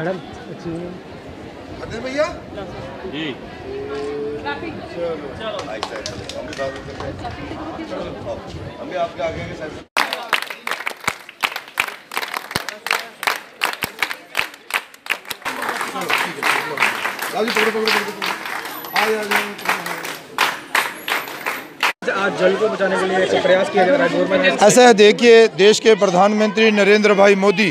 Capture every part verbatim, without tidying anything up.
Madam अरे भैया जी चलो हम भी आपके आगे के साथ आज जल को बचाने के लिए प्रयास किया जा रहा है गवर्नमेंट। ऐसा है, देखिए देश के प्रधानमंत्री नरेंद्र भाई मोदी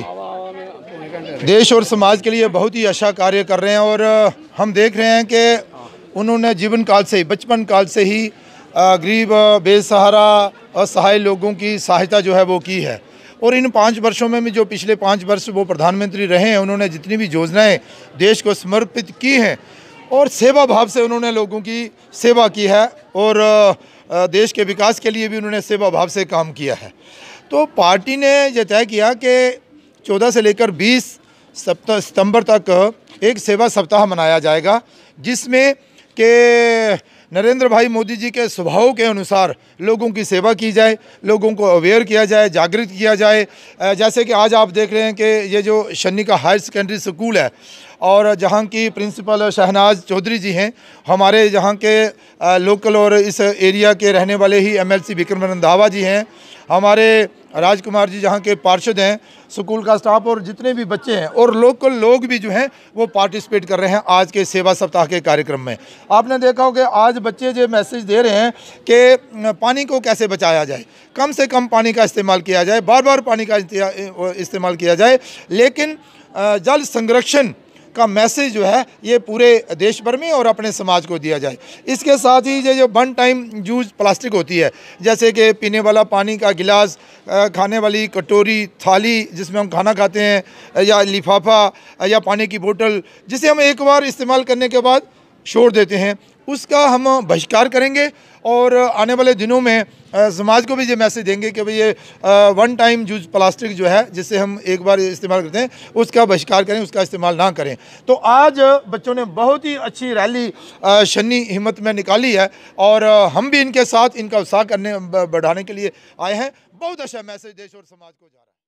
देश और समाज के लिए बहुत ही अच्छा कार्य कर रहे हैं और हम देख रहे हैं कि उन्होंने जीवन काल से ही बचपन काल से ही गरीब बेसहारा असहाय लोगों की सहायता जो है वो की है। और इन पाँच वर्षों में भी जो पिछले पाँच वर्ष वो प्रधानमंत्री रहे हैं, उन्होंने जितनी भी योजनाएं देश को समर्पित की हैं और सेवा भाव से उन्होंने लोगों की सेवा की है और देश के विकास के लिए भी उन्होंने सेवा भाव से काम किया है। तो पार्टी ने यह तय किया कि चौदह से लेकर बीस सितंबर तक एक सेवा सप्ताह मनाया जाएगा, जिसमें कि नरेंद्र भाई मोदी जी के स्वभाव के अनुसार लोगों की सेवा की जाए, लोगों को अवेयर किया जाए, जागृत किया जाए। जैसे कि आज आप देख रहे हैं कि ये जो चन्नी का हायर सेकेंडरी स्कूल है और जहाँ की प्रिंसिपल शहनाज चौधरी जी हैं, हमारे जहाँ के लोकल और इस एरिया के रहने वाले ही एमएलसी विक्रम रंधावा जी हैं, हमारे राजकुमार जी जहाँ के पार्षद हैं, स्कूल का स्टाफ और जितने भी बच्चे हैं और लोकल लोग भी जो हैं वो पार्टिसिपेट कर रहे हैं आज के सेवा सप्ताह के कार्यक्रम में। आपने देखा होगा आज बच्चे जो मैसेज दे रहे हैं कि पानी को कैसे बचाया जाए, कम से कम पानी का इस्तेमाल किया जाए, बार बार पानी का इस्तेमाल किया जाए, लेकिन जल संरक्षण का मैसेज जो है ये पूरे देश भर में और अपने समाज को दिया जाए। इसके साथ ही ये जो वन टाइम यूज प्लास्टिक होती है, जैसे कि पीने वाला पानी का गिलास, खाने वाली कटोरी, थाली जिसमें हम खाना खाते हैं, या लिफाफा या पानी की बोतल जिसे हम एक बार इस्तेमाल करने के बाद छोड़ देते हैं, उसका हम बहिष्कार करेंगे और आने वाले दिनों में समाज को भी ये मैसेज देंगे कि भाई ये वन टाइम यूज प्लास्टिक जो है जिससे हम एक बार इस्तेमाल करते हैं उसका बहिष्कार करें, उसका इस्तेमाल ना करें। तो आज बच्चों ने बहुत ही अच्छी रैली चन्नी हिम्मत में निकाली है और हम भी इनके साथ इनका उत्साह करने बढ़ाने के लिए आए हैं। बहुत अच्छा मैसेज देश और समाज को जा रहा है।